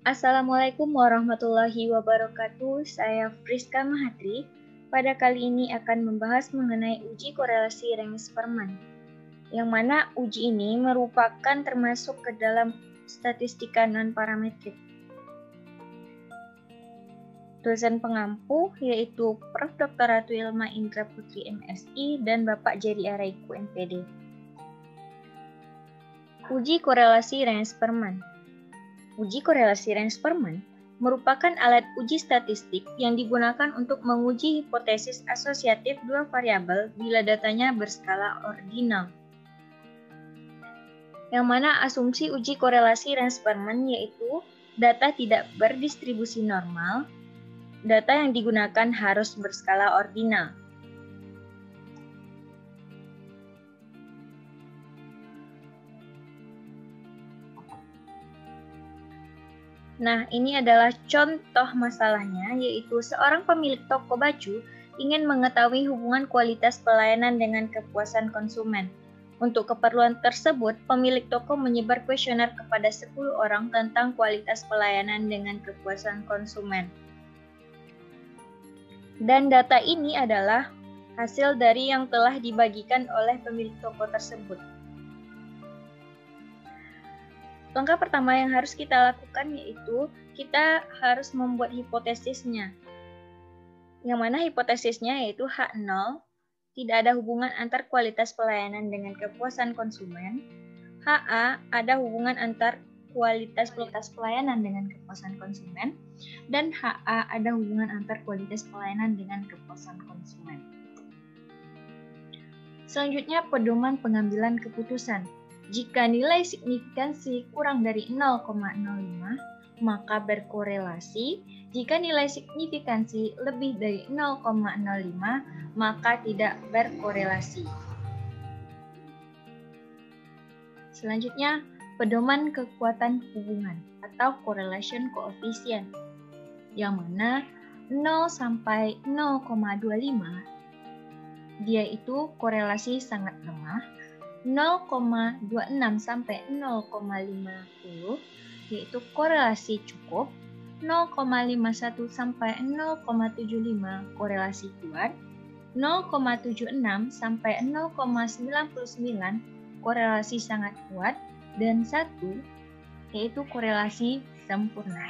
Assalamualaikum warahmatullahi wabarakatuh. Saya Friska Mahatri. Pada kali ini akan membahas mengenai uji korelasi Reng-Sperman, yang mana uji ini merupakan termasuk ke dalam statistika non-parametrik. Dosen pengampu yaitu Prof. Dr. Ratu Ilma Indra Putri MSI dan Bapak Jerry Araiku MPD. Uji korelasi Reng-Sperman. Uji korelasi Reng-Sperman merupakan alat uji statistik yang digunakan untuk menguji hipotesis asosiatif dua variabel bila datanya berskala ordinal. Yang mana asumsi uji korelasi Reng-Sperman yaitu data tidak berdistribusi normal, data yang digunakan harus berskala ordinal. Nah, ini adalah contoh masalahnya, yaitu seorang pemilik toko baju ingin mengetahui hubungan kualitas pelayanan dengan kepuasan konsumen. Untuk keperluan tersebut, pemilik toko menyebar kuesioner kepada 10 orang tentang kualitas pelayanan dengan kepuasan konsumen. Dan data ini adalah hasil dari yang telah dibagikan oleh pemilik toko tersebut. Langkah pertama yang harus kita lakukan yaitu kita harus membuat hipotesisnya. Yang mana hipotesisnya yaitu H0, tidak ada hubungan antar kualitas pelayanan dengan kepuasan konsumen. HA, ada hubungan antar kualitas pelayanan dengan kepuasan konsumen. Dan HA, ada hubungan antar kualitas pelayanan dengan kepuasan konsumen. Selanjutnya, pedoman pengambilan keputusan. Jika nilai signifikansi kurang dari 0,05, maka berkorelasi. Jika nilai signifikansi lebih dari 0,05, maka tidak berkorelasi. Selanjutnya, pedoman kekuatan hubungan atau correlation coefficient, yang mana 0 sampai 0,25 dia itu korelasi sangat lemah. 0,26 sampai 0,50 yaitu korelasi cukup, 0,51 sampai 0,75 korelasi kuat, 0,76 sampai 0,99 korelasi sangat kuat, dan 1 yaitu korelasi sempurna.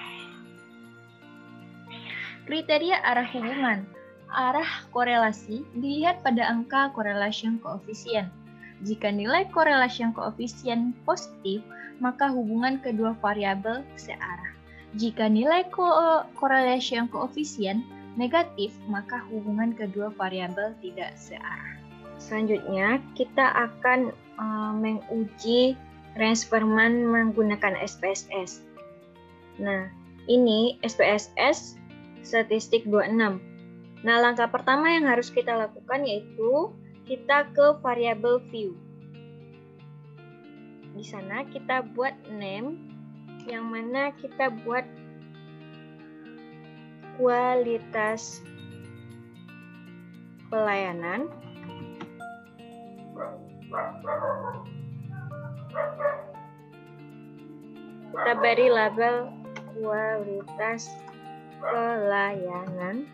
Kriteria arah hubungan. Arah korelasi dilihat pada angka correlation coefficient. Jika nilai correlation coefficient positif, maka hubungan kedua variabel searah. Jika nilai correlation coefficient negatif, maka hubungan kedua variabel tidak searah. Selanjutnya, kita akan menguji Reng-Sperman menggunakan SPSS. Nah, ini SPSS statistik 26. Nah, langkah pertama yang harus kita lakukan yaitu kita ke variabel view. Di sana kita buat name, yang mana kita buat kualitas pelayanan. Kita beri label kualitas pelayanan.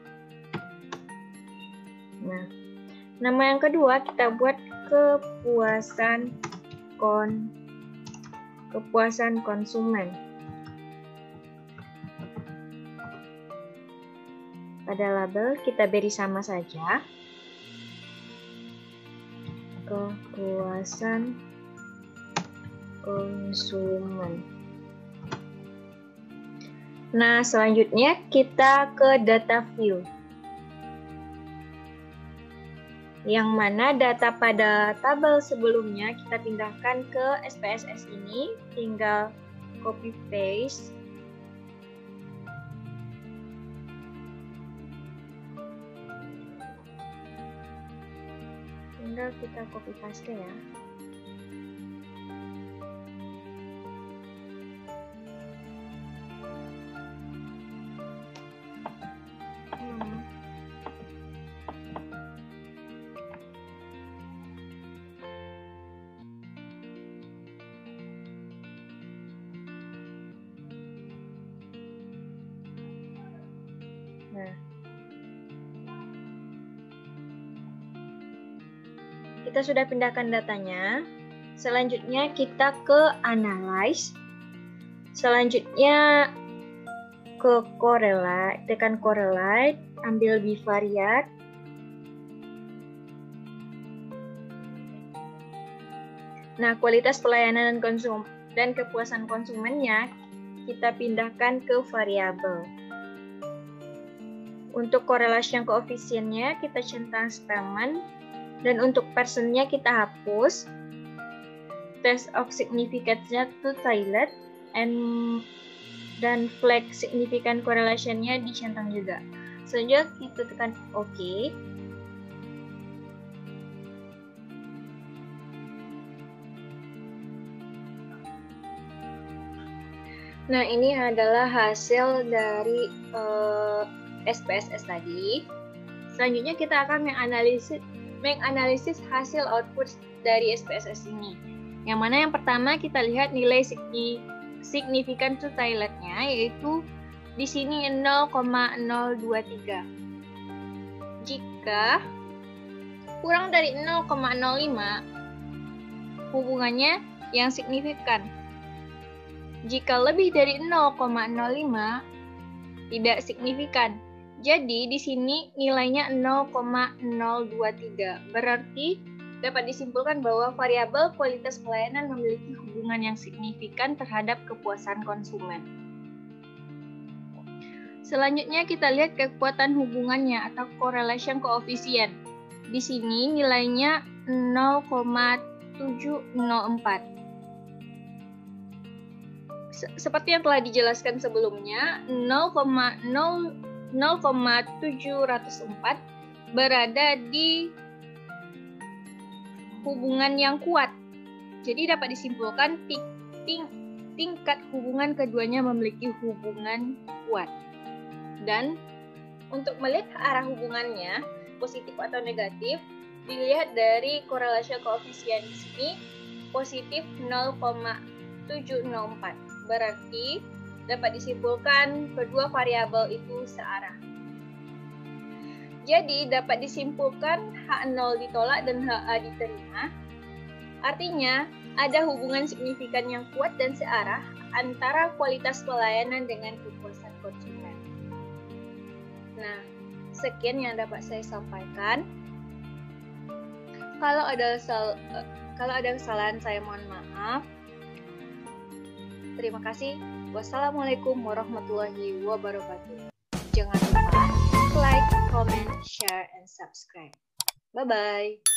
Nah, nama yang kedua kita buat kepuasan konsumen. Pada label kita beri sama saja. Kepuasan konsumen. Nah, selanjutnya kita ke data view. Yang mana data pada tabel sebelumnya kita pindahkan ke SPSS ini, tinggal copy paste. Tinggal kita copy paste ya. Nah, kita sudah pindahkan datanya. Selanjutnya kita ke analyze. Selanjutnya ke correlate, tekan correlate, ambil bivariate. Nah, kualitas pelayanan dan kepuasan konsumennya kita pindahkan ke variabel. Untuk correlation coefficient-nya kita centang Spearman, dan untuk personnya kita hapus. Test of significance-nya to toilet, dan flag significant correlation-nya dicentang juga. Selanjutnya kita tekan OK. Nah, ini adalah hasil dari SPSS tadi. Selanjutnya kita akan menganalisis hasil output dari SPSS ini. Yang mana yang pertama kita lihat nilai signifikan to toilet-nya, yaitu di sini 0,023. Jika kurang dari 0,05, hubungannya yang signifikan. Jika lebih dari 0,05, tidak signifikan. Jadi di sini nilainya 0,023. Berarti dapat disimpulkan bahwa variabel kualitas pelayanan memiliki hubungan yang signifikan terhadap kepuasan konsumen. Selanjutnya kita lihat kekuatan hubungannya atau correlation coefficient. Di sini nilainya 0,704. Seperti yang telah dijelaskan sebelumnya, 0,704 berada di hubungan yang kuat. Jadi dapat disimpulkan tingkat hubungan keduanya memiliki hubungan kuat. Dan untuk melihat arah hubungannya, positif atau negatif, dilihat dari correlation coefficient di sini positif 0,704. Berarti dapat disimpulkan kedua variabel itu searah. Jadi dapat disimpulkan H0 ditolak dan HA diterima. Artinya ada hubungan signifikan yang kuat dan searah antara kualitas pelayanan dengan kepuasan konsumen. Nah, sekian yang dapat saya sampaikan. Kalau ada kesalahan saya mohon maaf. Terima kasih. Wassalamualaikum warahmatullahi wabarakatuh. Jangan lupa like, comment, share, and subscribe. Bye-bye.